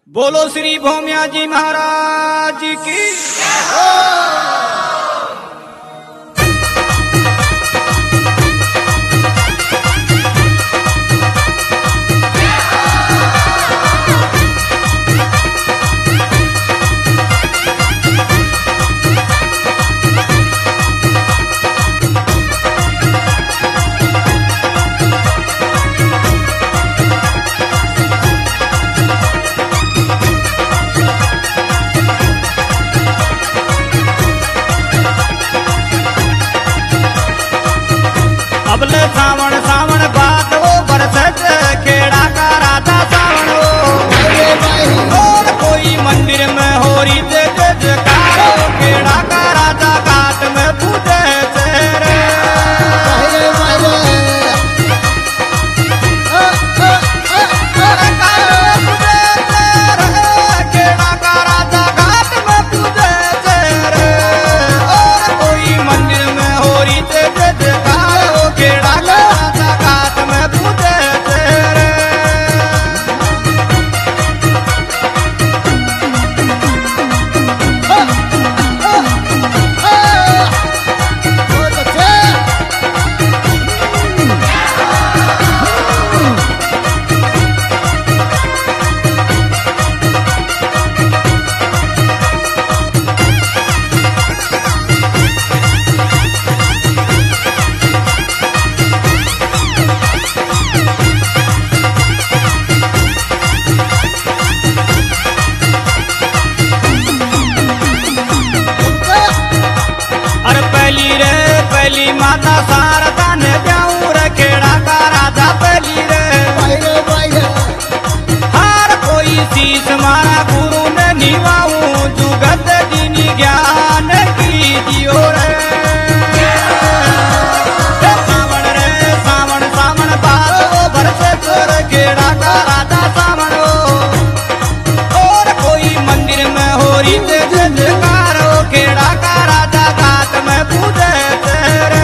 बोलो श्री भौमिया जी महाराज की। अबले सावन सावन बात वो बरसत खेड़ा का राधा सावन हो और कोई मंदिर में हो रही जयकारो खेड़ा का राधा घाट में पूजे तेरे खेड़ा का राधा घाट में पूजे तेरे और कोई मंदिर में हो रही जयकारो खेड़ा का राधा घाट में पूजे तेरे। अरे पहली माता शारदा ने ब्याऊ रे खेड़ा का राधा पहली रे हर कोई शीश मारा गुरु ने निभाऊ जुगत दीनी ज्ञान की जियो रे सावन सावन बात वो बरसे तोर खेड़ा का राधा सावन हो और कोई मंदिर में हो रही जयकार हो खेड़ा का राधा घाट में पूजे तेरे।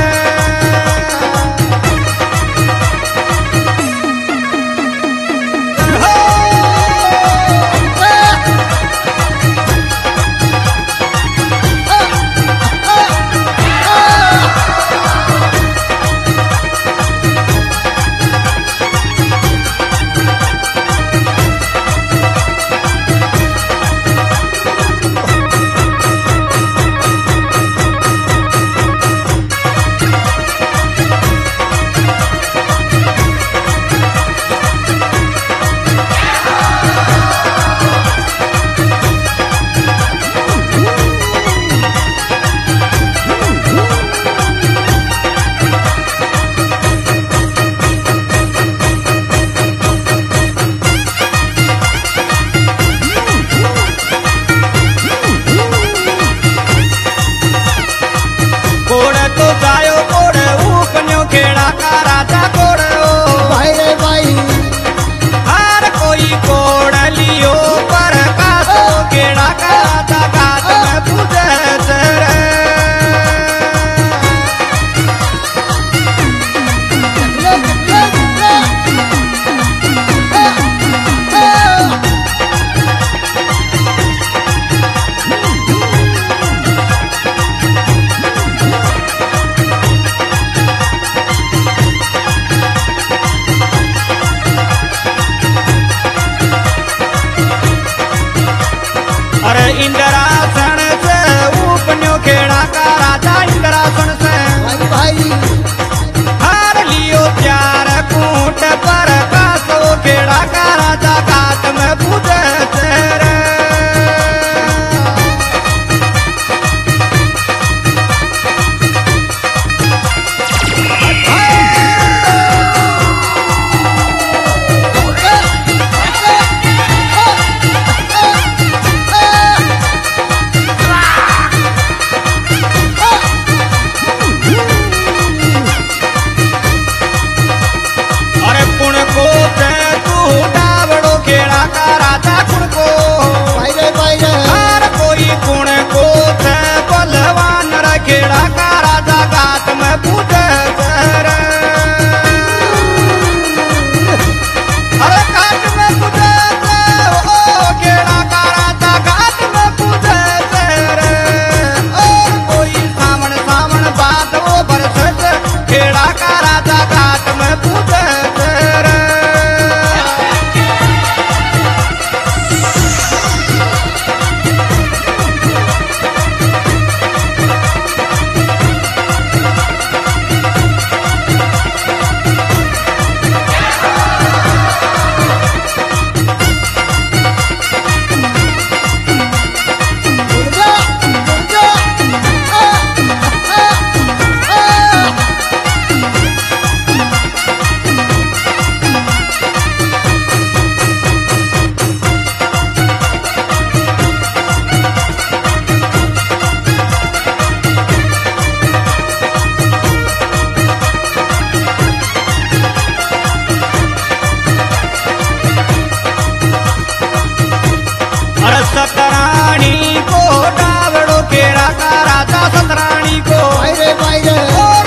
सतरानी को डावड़ो केड़ा का राजा सतरानी को भाई रे